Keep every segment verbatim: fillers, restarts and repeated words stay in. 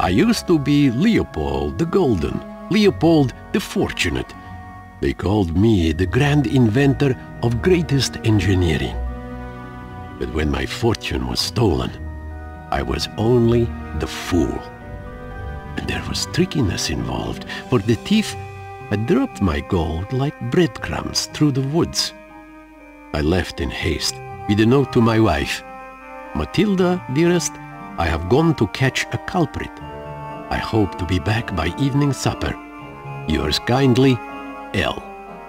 I used to be Leopold the Golden, Leopold the Fortunate. They called me the grand inventor of greatest engineering. But when my fortune was stolen, I was only the fool. And there was trickiness involved, for the thief had dropped my gold like breadcrumbs through the woods. I left in haste with a note to my wife. Matilda, dearest, I have gone to catch a culprit. I hope to be back by evening supper. Yours kindly, L.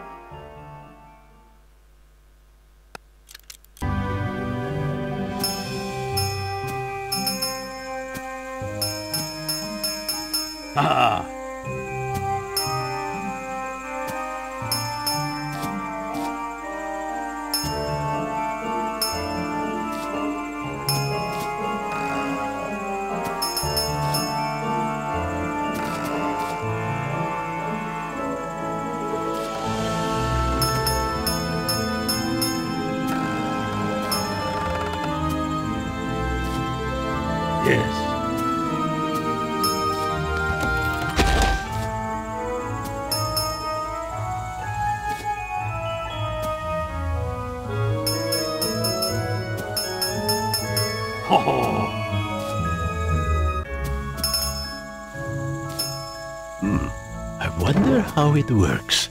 Ah! Yes. Ho ho! Hmm. I wonder how it works.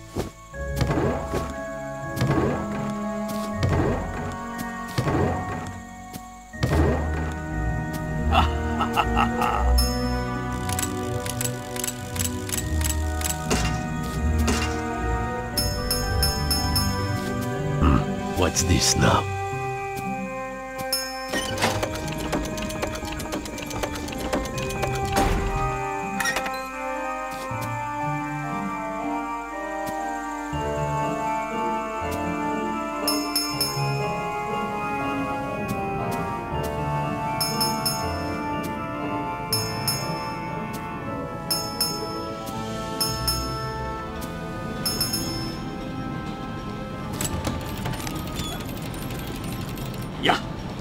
Hmm. What's this now? Yeah.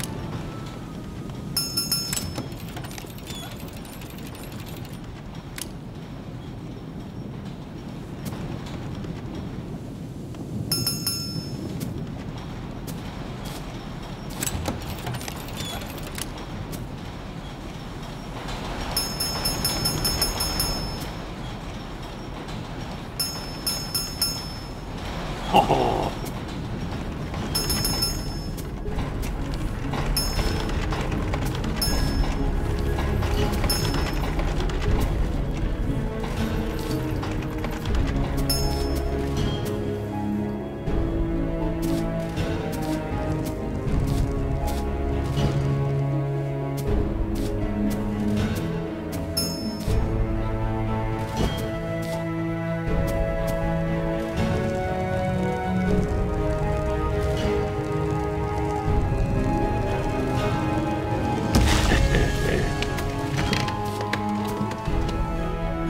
Ho ho!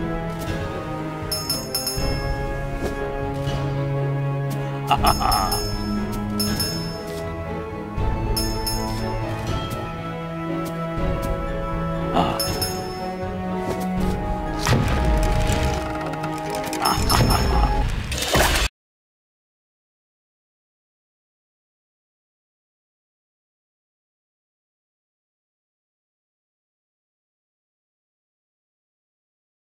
Ha ha ha!